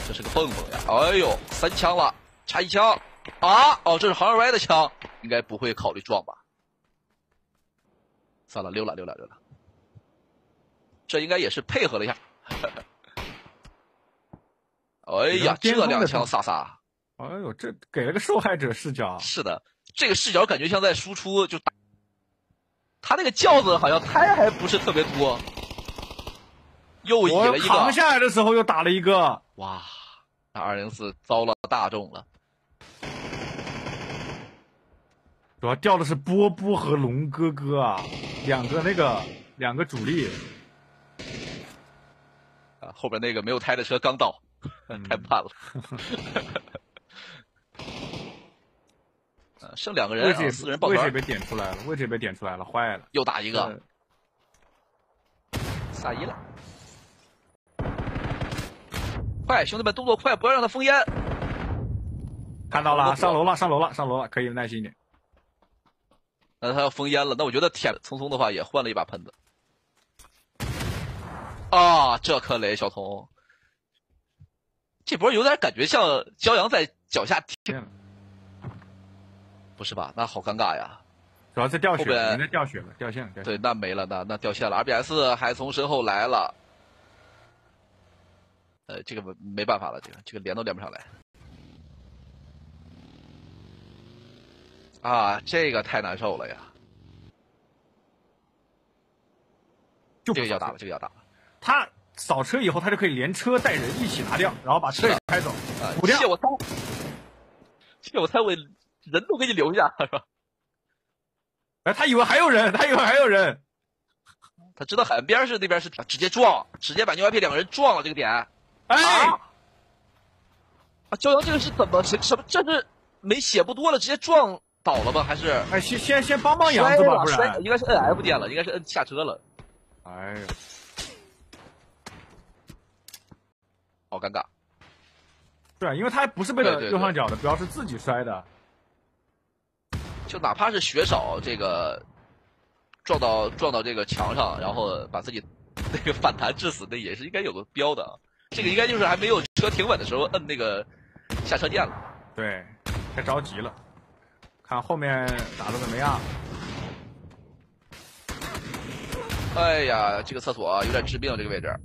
这是个蹦蹦呀！哎呦，3枪了，差1枪啊！哦，这是航二 Y 的枪，应该不会考虑撞吧？算了，溜了。这应该也是配合了一下。哎呀，这2枪飒飒！ 哎呦，这给了个受害者视角。 是的，这个视角感觉像在输出，就打他那个轿子好像胎还不是特别多，又引了一个。 扛下来的时候又打了一个。 哇，那204遭了大中了。 主要掉的是波波和龙哥哥啊，两个主力。 啊，后边那个没有胎的车刚到，太慢了。剩2个人，4人抱团。 位置也被点出来了，坏了。 又打一个。3-1了。快，兄弟们，动作快，不要让他封烟。 看到了，上楼了，可以耐心一点。 那他要封烟了，那我觉得聪聪的话也换了一把喷子。啊，这颗雷，小童，这波有点感觉像骄阳在脚下踢，不是吧？那好尴尬呀！ 主要在掉血，应该掉血了，掉线了。 对，那没了，那掉线了。RBS 还从身后来了，这个没办法了，这个连都连不上来。啊，这个太难受了呀！这个要打了。 他扫车以后，他就可以连车带人一起拿掉，然后把车也开走。补掉。 借我猜，我人都给你留下，是吧？ 哎，他以为还有人。 他知道海岸边是那边是直接把牛 IP 2个人撞了这个点。 哎， 骄阳这个是怎么什么？这是没血不多了，直接撞倒了吗？还是？ 哎，先帮杨子吧，不然应该是 NF 点了，应该是摁下车了。 哎呦， 好尴尬。 对，因为他还不是被了右上角的，主要是自己摔的。 就哪怕是血少，这个撞到这个墙上，然后把自己那个反弹致死，那也是应该有个标的。这个应该就是还没有车停稳的时候摁那个下车键了。 对，太着急了。看后面打得怎么样？ 哎呀，这个厕所有点致命，这个位置。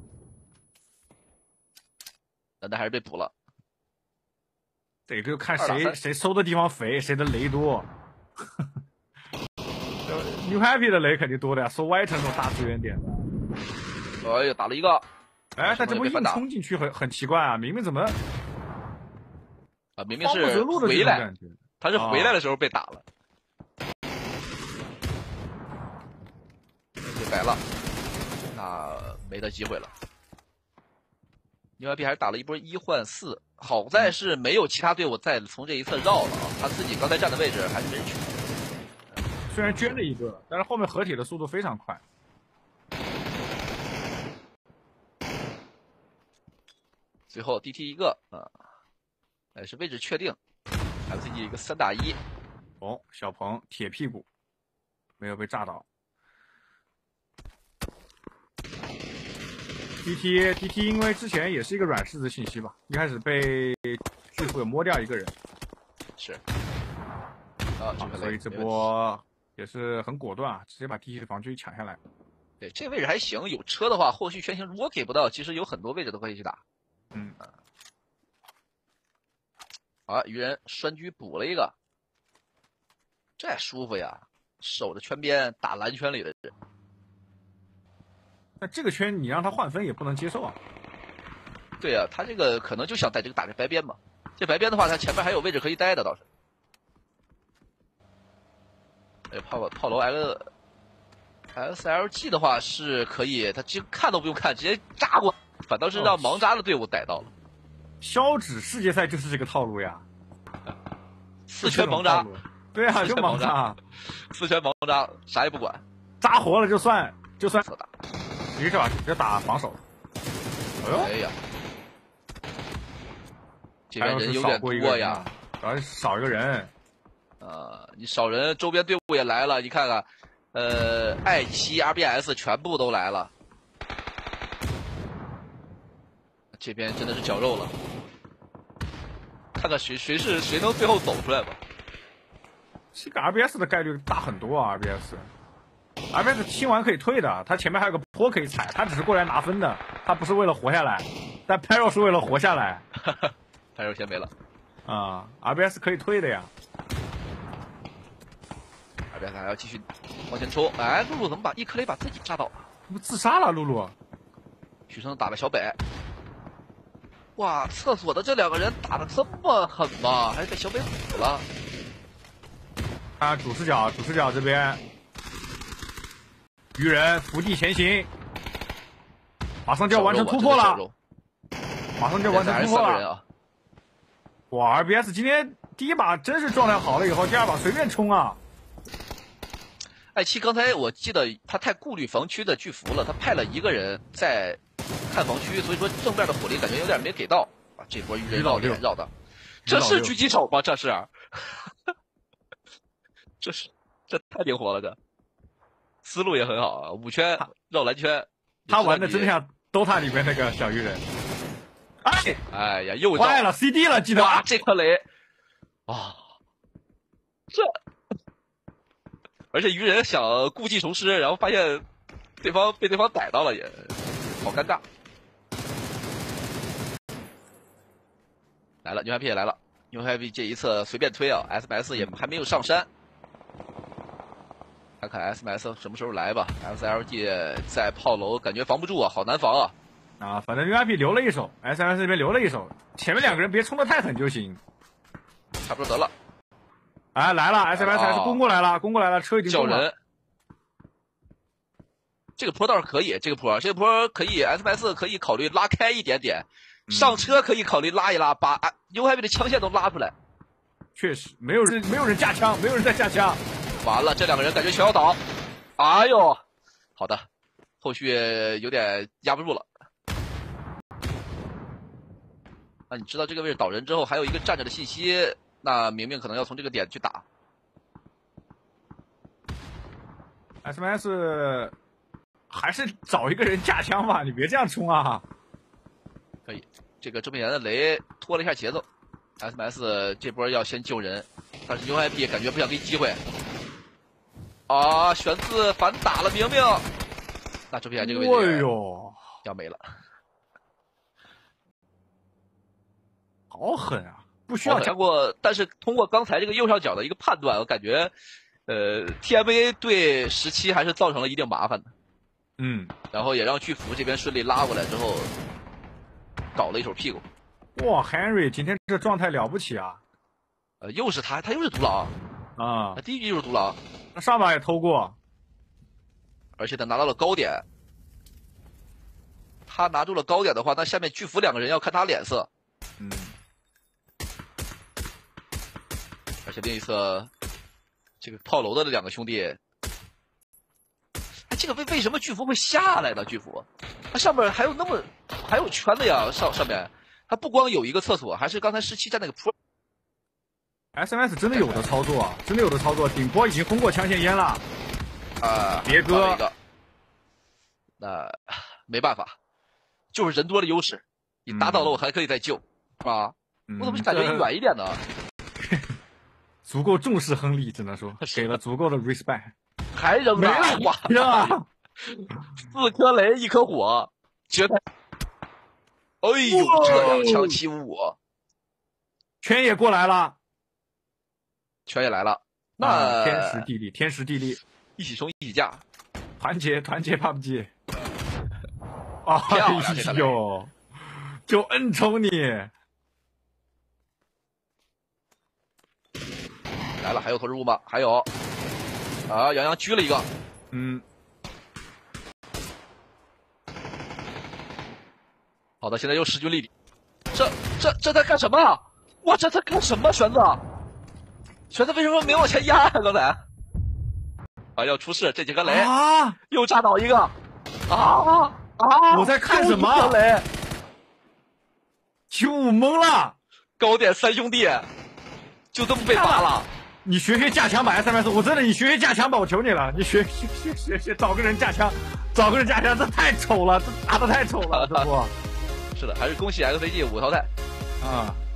但还是被补了。 这就看谁搜的地方肥，谁的雷多。New Happy 的雷肯定多的呀，搜 Y 城这种大资源点的。 哎呀，打了一个。 哎，他这不硬冲进去很奇怪啊！明明怎么啊？明明是回来，他是回来的时候被打了。就白了，那没得机会了。牛 IP 还是打了一波1换4，好在是没有其他队伍再从这一侧绕了啊，他自己刚才站的位置还是没人去。 虽然捐了一个，但是后面合体的速度非常快。 最后 DT 一个啊，也是位置确定，还有自己一个3打1。 哦，小鹏铁屁股，没有被炸倒。DT 因为之前也是一个软柿子信息吧，一开始被巨富有摸掉一个人， 是啊，所以这波也是很果断啊，直接把 DT 的防区抢下来。 对，这个位置还行，有车的话，后续全行如果给不到，其实有很多位置都可以去打。好，鱼人栓狙补了一个，这舒服呀，守着圈边打蓝圈里的人。 那这个圈你让他换分也不能接受啊。 对呀，他这个可能就想在这个打这白边嘛。这白边的话，他前面还有位置可以待的倒是。哎，炮楼 XLG 的话是可以，他直接看都不用看，直接扎过，反倒是让盲扎的队伍逮到了。 消脂世界赛就是这个套路呀 ，4圈盲扎。 对啊，就盲扎 ，4圈盲扎，啥也不管， 扎活了就算侧打。 直接打防守。 哎呀，这边人有点多呀， 主要是少一个人。 你少人，周边队伍也来了，你看看，爱奇 RBS 全部都来了。 这边真的是绞肉了，看看谁能最后走出来吧。 这个 RBS 的概率大很多啊 ，RBS 清完可以退的，他前面还有个坡可以踩，他只是过来拿分的，他不是为了活下来，但 Pero 是为了活下来。 Pero 先没了。 RBS 可以退的呀。 RBS 还要继续往前冲，哎，露露怎么把一颗雷把自己炸倒了？ 不自杀了，露露。 许生打了小北。哇，厕所的这两个人打的这么狠吗？还是被小北补了？ 主视角这边，鱼人伏地前行，马上就要完成突破了，马上就要完成突破了。 啊、 哇 ，RBS 今天第一把真是状态好了以后，第二把随便冲啊。 艾七刚才我记得他太顾虑防区的巨幅了，他派了一个人在看防区，所以说正面的火力感觉有点没给到啊。这波鱼人绕的，这是狙击手吗？这是。这太灵活了，这思路也很好啊！5圈绕蓝圈， 他玩的真像 DOTA 里面那个小鱼人。 哎呀，又坏了 CD 了，记得哇，这颗雷啊，而且鱼人想故技重施，然后发现被对方逮到了，也好尴尬。来了，牛 happy 也来了，牛 happy 这一侧随便推啊 ，SMS 也还没有上山。看看 SMS 什么时候来吧 ，SLG 在炮楼感觉防不住啊，好难防啊！ 反正 UIP 留了一手 ，SMS 这边留了一手，前面两个人别冲得太狠就行， 差不多得了。 哎，来了 ，SMS 还是攻过来了，车已经叫人。这个坡倒是可以，这个坡可以 ，SMS 可以考虑拉开一点点，上车可以考虑拉一拉，把 UIP 的枪线都拉出来。 确实，没有人架枪，没有人在架枪。 完了，这两个人感觉全要倒。哎呦，好的，后续有点压不住了。那你知道这个位置倒人之后，还有一个站着的信息，那明明可能要从这个点去打。 SMS 还是找一个人架枪吧，你别这样冲啊！ 可以，这个周明言的雷拖了一下节奏。SMS 这波要先救人，但是 UIP 感觉不想给机会。啊！玄字反打了明明，那周平这个位置要没了， 好狠啊！不需要讲过，但是通过刚才这个右上角的一个判断，我感觉，TMA 对17还是造成了一定麻烦的。然后也让巨幅这边顺利拉过来之后，搞了一手屁股。 哇 ，Henry 今天这状态了不起啊！ 又是他又是独狼啊！ 第一局就是独狼。 他上把也偷过， 而且他拿到了高点。他拿住了高点的话，那下面巨幅两个人要看他脸色。而且另一侧，这个炮楼的这两个兄弟，哎，这个为什么巨幅会下来呢？巨幅，它上面还有圈的呀，上面，它不光有一个厕所，还是刚才17站那个坡。 SMS 真的有的操作，顶坡已经封过枪线烟了，别哥， 那没办法，就是人多的优势，你打倒了我还可以再救，啊，我怎么感觉远一点呢？ 足够重视亨利，只能说给了足够的 respect， 还扔了，哇，4颗雷1颗火，绝对，哎呦，这两枪755， 圈也过来了。 圈也来了，那天时地利， 一起冲一起架， 团结 PUBG， 哎呦，就摁抽你， 来了，还有投掷物吗？还有，啊，杨洋狙了一个，好的，现在又势均力敌，这在干什么？哇，这在干什么？玄子为什么没往前压啊？刚才啊，要出事，这几个雷啊， 又炸倒一个我在看什么？ 雷 95懵了， 高点3兄弟就这么被打了。 你学架枪吧 SMS， 我真的你学架枪吧，我求你了，你学，找个人架枪，这太丑了，这打的太丑了，这不是的，还是恭喜 XCG 5淘汰啊。